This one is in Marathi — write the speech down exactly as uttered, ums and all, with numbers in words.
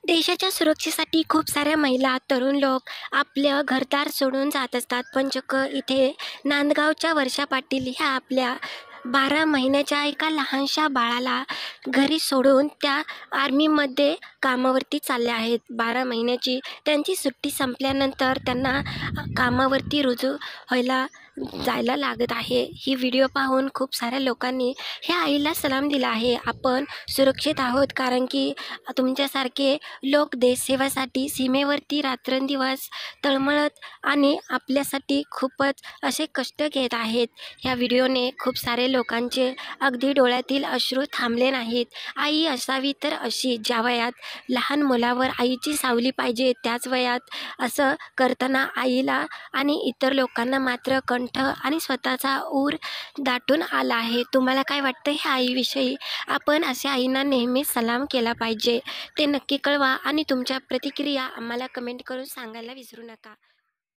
देशाच्या सुरक्षेसाठी खूप साऱ्या महिला, तरुण लोक आपलं घरदार सोडून जात असतात. पण चक्क इथे नांदगावच्या वर्षा पाटील ह्या आपल्या बारा महिन्याच्या एका लहानशा बाळाला घरी सोडून त्या आर्मीमध्ये कामावरती चालल्या आहेत. बारा महिन्याची त्यांची सुट्टी संपल्यानंतर त्यांना अ, कामावरती रुजू व्हायला जायला लागत आहे. ही व्हिडिओ पाहून खूप साऱ्या लोकांनी ह्या आईला सलाम दिला आहे. आपण सुरक्षित आहोत, कारण की तुमच्यासारखे लोक देशसेवेसाठी सीमेवरती रात्रंदिवस तळमळत आणि आपल्यासाठी खूपच असे कष्ट घेत आहेत. ह्या व्हिडिओने खूप सारे लोकांचे अगदी डोळ्यातील अश्रू थांबले नाहीत. आई असावी तर अशी, ज्या वयात लहान मुलावर आईची सावली पाहिजे, त्याच वयात असं करताना आईला आणि इतर लोकांना मात्र कंठ आणि स्वतःचा ऊर दाटून आला आहे. तुम्हाला काय वाटतं ह्या आईविषयी? आपण अशा आईंना नेहमी सलाम केला पाहिजे. ते नक्की कळवा आणि तुमच्या प्रतिक्रिया आम्हाला कमेंट करून सांगायला विसरू नका.